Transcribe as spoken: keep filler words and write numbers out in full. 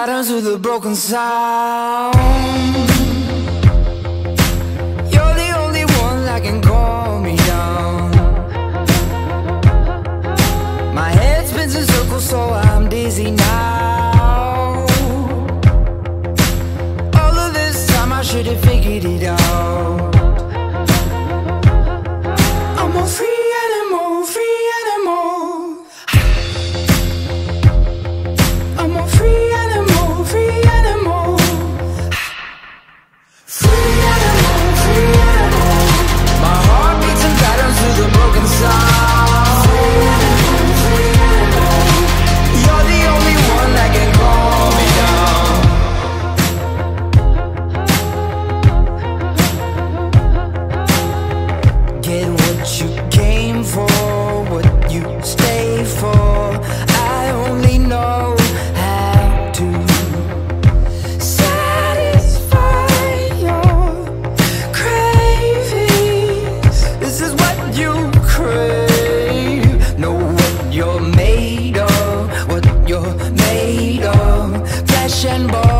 patterns with a broken sound. You're the only one that can calm me down. My head spins in circles so I'm dizzy now. All of this time I should have figured it out. I'm a free animal, free animal. I'm a free animal, free animal. Free animal, free animal. My heart beats in patterns with a broken sound. Free animal, free animal. You're the only one that can calm me down. Get what you came for, what you stay for. I only know how to satisfy your cravings. This is what you crave. Know what you're made of, what you're made of. Flesh and bone.